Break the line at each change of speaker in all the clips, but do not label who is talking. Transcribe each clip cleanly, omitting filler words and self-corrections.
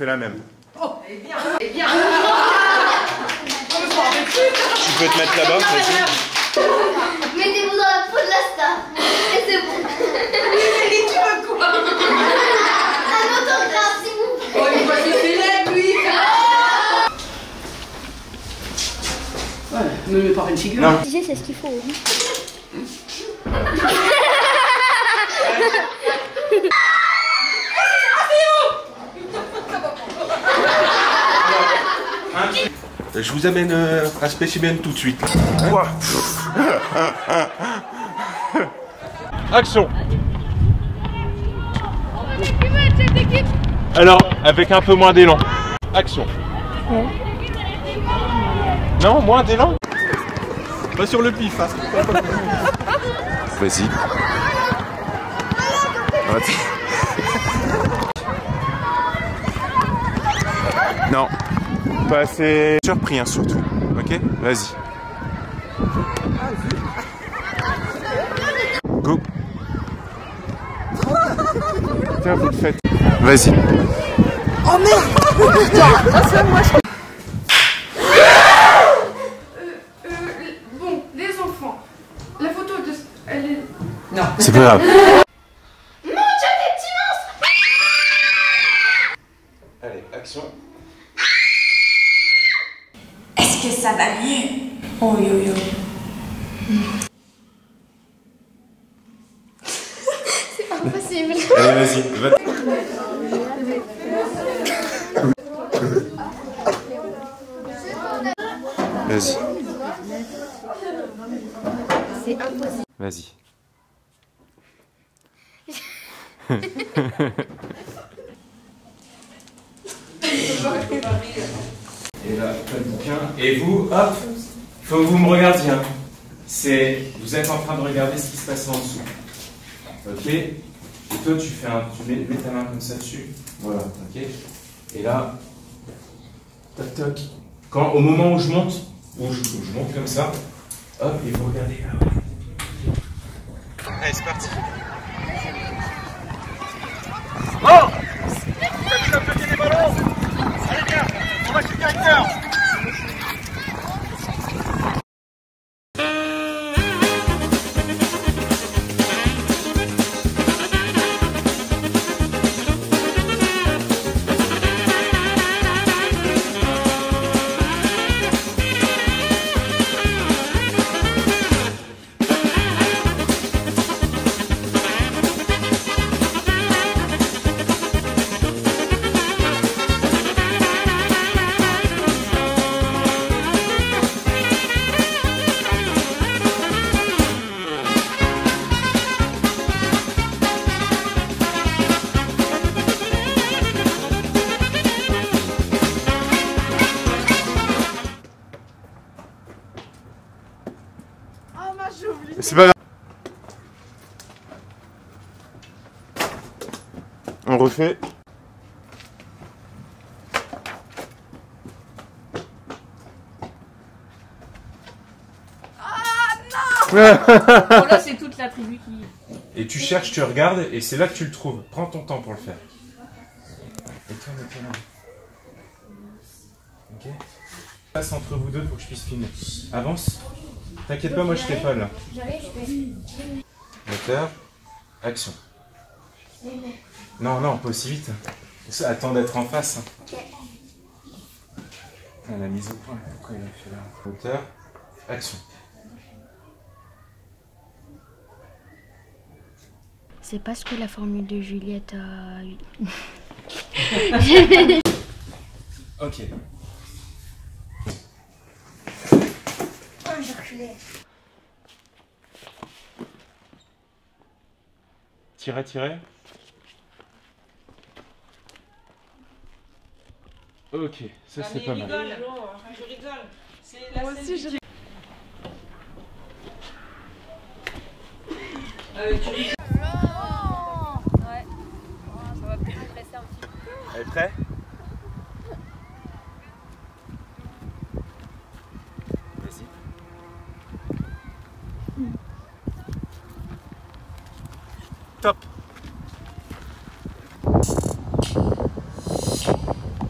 fais la même.
Oh, eh bien. Eh bien.
Tu peux te mettre là-bas, vas-y.
Mettez-vous dans la peau de la star. Et c'est bon.
Et tu veux quoi?
Un autographe, s'il vous plaît.
Oh, il va se faire lui. Ouais, ne me mets pas une figure.
Non.
Tu sais, c'est ce qu'il faut.
Je vous amène un spécimen tout de suite. Action. Alors, avec un peu moins d'élan. Action. Ouais. Non, moins d'élan. Pas sur le pif, hein. Vas-y. Non. Pas assez surpris, hein, surtout. Ok? Vas-y. Go. Tiens, vous le faites. Vas-y.
Oh merde! Putain! Bon, les enfants. La photo de... Elle est... Non.
C'est pas grave.
Mon Dieu, des petits monstres!
Allez, action.
Est-ce que ça va mieux? Oh yo yo.
C'est impossible.
Allez, vas-y. Va. Vas-y.
C'est impossible.
Vas-y. Et là, pas de bouquin. Et vous, hop, il faut que vous me regardiez. Hein. Vous êtes en train de regarder ce qui se passe en dessous. Ok. Et toi, tu mets ta main comme ça dessus. Voilà, ok. Et là, toc toc. Au moment où je monte, je monte comme ça, hop, et vous regardez là. Allez, c'est parti. Oh! Tu as pété les ballons! Allez, viens! On va chez le directeur! C'est pas grave. On refait.
Bon, là, c'est toute la tribu qui...
Et tu cherches, tu regardes, et c'est là que tu le trouves. Prends ton temps pour le faire. Et tourne. Ok. Passe entre vous deux pour que je puisse filmer. Avance. T'inquiète pas, moi je t'ai pas là.
J'arrive, je fais.
Moteur. Action. Non, pas aussi vite. Attends d'être en face.
Ok.
La mise au point, pourquoi il a fait là? Moteur. Action.
C'est pas ce que la formule de Juliette a eu.
Ok.
Oh, j'ai reculé.
Tirer. Ok, ça c'est pas mal.
Je rigole. Moi aussi, je rigole. Tu rigoles.
Ouais. Ça va peut-être presser un petit peu.
Elle est prête? Vas-y. Top.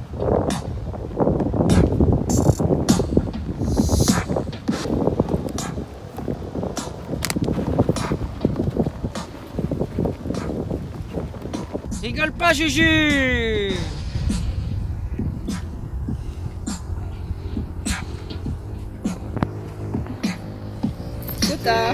Rigole pas, Juju. Trop tard.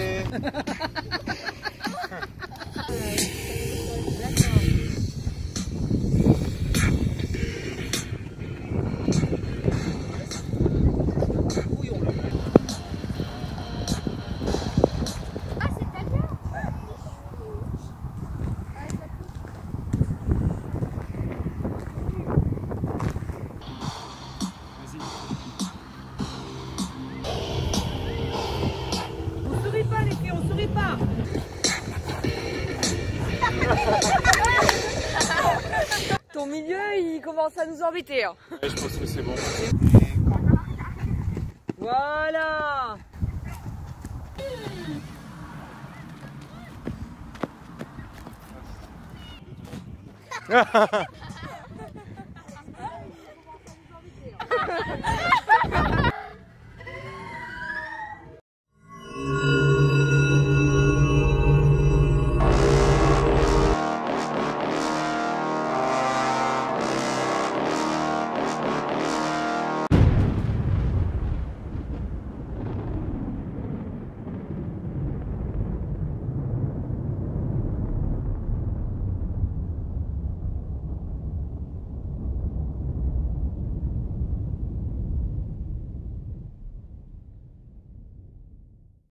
Ton milieu, il commence à nous embêter. Hein.
Ouais, je pense que c'est bon.
Voilà.